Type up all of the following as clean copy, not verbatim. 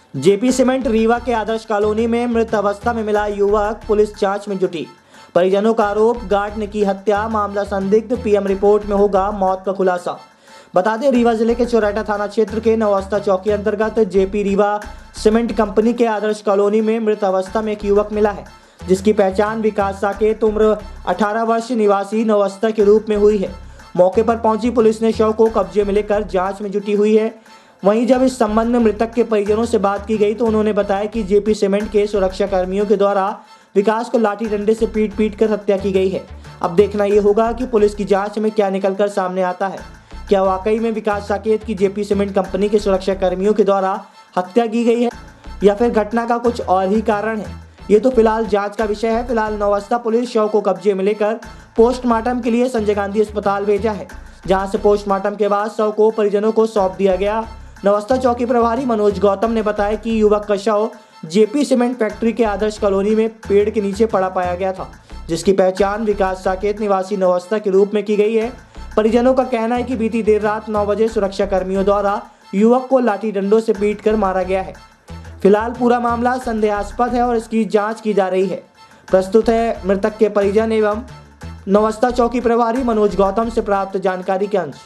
JP cement Rewa के आदर्श colony में मृत अवस्था में मिला युवक, पुलिस जांच में जुटी। परिजनों का आरोप, गार्ड ने की हत्या, मामला संदिग्ध, पीएम रिपोर्ट में होगा मौत का खुलासा। बता दें, रीवा जिले के चौराटा थाना क्षेत्र के नवस्ता चौकी अंतर्गत जेपी रीवा सीमेंट कंपनी के आदर्श कॉलोनी में मृत अवस्था में एक युवक मिला है, जिसकी पहचान विकास साकेत उम्र 18 वर्ष निवासी नवस्ता के रूप में हुई है। मौके पर पहुंची पुलिस ने शव को कब्जे में लेकर जांच में जुटी हुई है। वहीं जब इस संबंध में मृतक के परिजनों से बात की गई तो उन्होंने बताया कि जेपी सीमेंट के सुरक्षा कर्मियों के द्वारा विकास को लाठी डंडे से पीट कर हत्या की गई है। अब देखना ये होगा कि पुलिस की जांच में क्या निकलकर सामने आता है। क्या वाकई में विकास साकेत की जेपी सीमेंट कंपनी के सुरक्षा कर्मियों के द्वारा हत्या की गई है या फिर घटना का कुछ और ही कारण है, ये तो फिलहाल जांच का विषय है। फिलहाल नवस्ता पुलिस शव को कब्जे में लेकर पोस्टमार्टम के लिए संजय गांधी अस्पताल भेजा है, जहां से पोस्टमार्टम के बाद शव को परिजनों को सौंप दिया गया। नवस्ता चौकी प्रभारी मनोज गौतम ने बताया कि युवक का शव जेपी सीमेंट फैक्ट्री के आदर्श कॉलोनी में पेड़ के नीचे पड़ा पाया गया था, जिसकी पहचान विकास साकेत निवासी नवस्ता के रूप में की गई है। परिजनों का कहना है कि बीती देर रात 9 बजे सुरक्षा कर्मियों द्वारा युवक को लाठी डंडों से पीटकर मारा गया है। फिलहाल पूरा मामला संदेहास्पद है और इसकी जांच की जा रही है। प्रस्तुत है मृतक के परिजन एवं नवस्ता चौकी प्रभारी मनोज गौतम से प्राप्त जानकारी के अंश।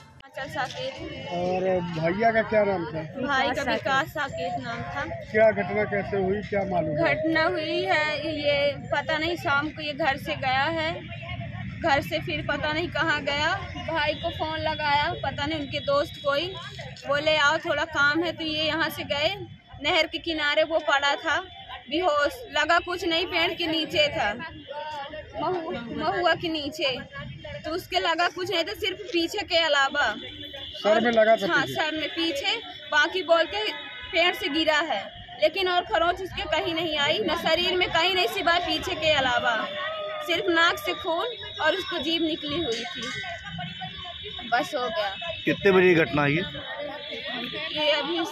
और भैया का क्या नाम था? भाई का विकास साकेत नाम था। क्या घटना कैसे हुई, क्या मालूम? घटना हुई है ये पता नहीं, शाम को ये घर से गया है, घर से फिर पता नहीं कहाँ गया। भाई को फोन लगाया, पता नहीं उनके दोस्त कोई बोले आओ थोड़ा काम है, तो ये यहाँ से गए। नहर के किनारे वो पड़ा था, बेहोश, लगा कुछ नहीं, पेड़ के नीचे था, महुआ के नीचे, तो उसके लगा कुछ नहीं था, सिर्फ पीछे के अलावा सर में लगा था। हाँ, सर में पीछे, बाकी बोलते पेड़ से गिरा है, लेकिन और खरोंच उसके कहीं नहीं आई, न शरीर में कहीं नहीं, सिवाय पीछे के अलावा सिर्फ नाक से खून और उसको जीभ निकली हुई थी, बस हो गया। कितने बजे घटना है ये अभी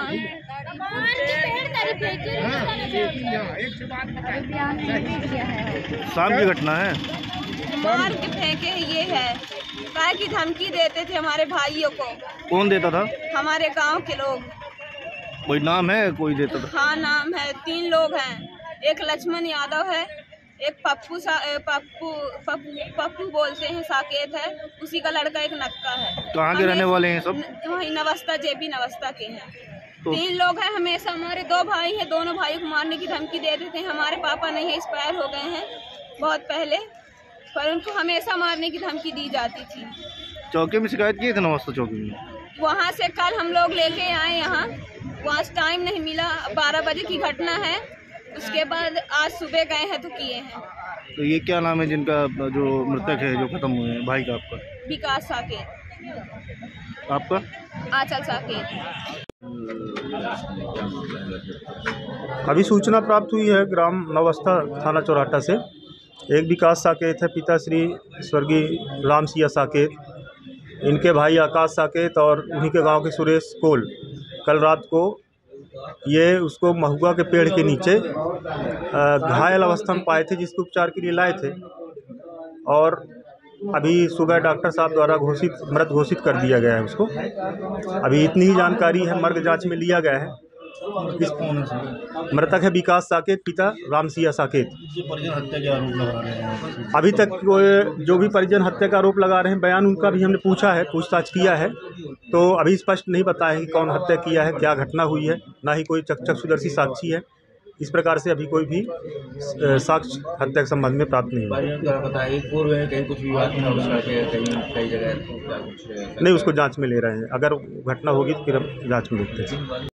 शाम की घटना है। मार के फेंके ये है, काय की धमकी देते थे हमारे भाइयों को। कौन देता था? हमारे गांव के लोग। कोई नाम है? कोई देता था? हाँ, नाम है, 3 लोग हैं, एक लक्ष्मण यादव है, एक पप्पू बोलते हैं, साकेत है, उसी का लड़का एक नक्का है। कहाँ के रहने वाले हैं सब? वही नवस्ता, जेपी नवस्ता के हैं। तो 3 लोग हैं। हमेशा हमारे 2 भाई हैं, दोनों भाइयों को मारने की धमकी देते थे। हमारे पापा नहीं है, एक्सपायर हो गए हैं बहुत पहले, पर उनको हमेशा मारने की धमकी दी जाती थी। चौकी में शिकायत की थी नवस्ता चौकी में? वहाँ से कल हम लोग लेके आए यहाँ, वहाँ टाइम नहीं मिला, 12 बजे की घटना है, उसके बाद आज सुबह गए हैं तो किए हैं। तो ये क्या नाम है जिनका जो मृतक है, जो खत्म हुए हैं? भाई का आपका? विकास साकेत। आपका? आंचल साकेत। अभी सूचना प्राप्त हुई है ग्राम नवस्ता थाना चौराटा से। एक विकास साकेत है, पिता श्री स्वर्गीय राम सिया साकेत, इनके भाई आकाश साकेत और उन्हीं के गांव के सुरेश कोल कल रात को ये उसको महुआ के पेड़ के नीचे घायल अवस्था में पाए थे, जिसके उपचार के लिए लाए थे और अभी सुबह डॉक्टर साहब द्वारा मृत घोषित कर दिया गया है उसको। अभी इतनी ही जानकारी है, मर्ग जांच में लिया गया है। मृतक है विकास साकेत, पिता राम सिया साकेत। परिजन हत्या के आरोप लगा रहे हैं। अभी तक जो भी परिजन हत्या का आरोप लगा रहे हैं, बयान उनका भी हमने पूछा है, पूछताछ किया है, तो अभी स्पष्ट नहीं पता है कि कौन हत्या किया है, क्या घटना हुई है, ना ही कोई चक्षुदर्शी साक्षी है। इस प्रकार से अभी कोई भी साक्ष्य हत्या के संबंध में प्राप्त नहीं हुआ। नहीं, उसको जांच में ले रहे हैं, अगर घटना होगी तो फिर हम जांच में देखते हैं।